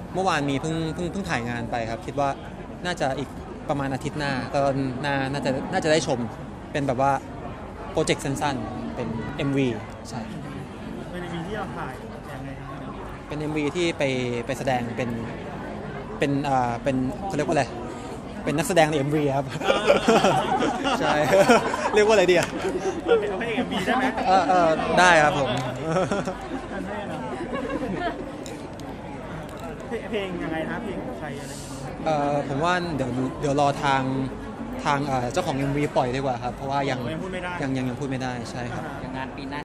เมื่อวานมีเพิ่งถ่ายงานไปครับคิดว่าน่าจะอีกประมาณอาทิตย์หน้าตอนน่าจะได้ชมเป็นแบบว่าโปรเจกต์สั้นๆเป็น MV ใช่เป็นมีที่เราถ่ายยังไงครับเป็น MV ที่ไปแสดงเป็นเขาเรียกว่าอะไรเป็นนักแสดงใน MV ครับใช่เรียกว่าอะไรดีอ่ะเอาให้MVได้ไหมได้ครับผมเพลงยังไงนะเพลงใครอะไรผมว่าเดี๋ยวรอทางเจ้าของ MV ปล่อยดีกว่าครับเพราะว่ายังพูดไม่ได้ใช่ครับงานปีหน้า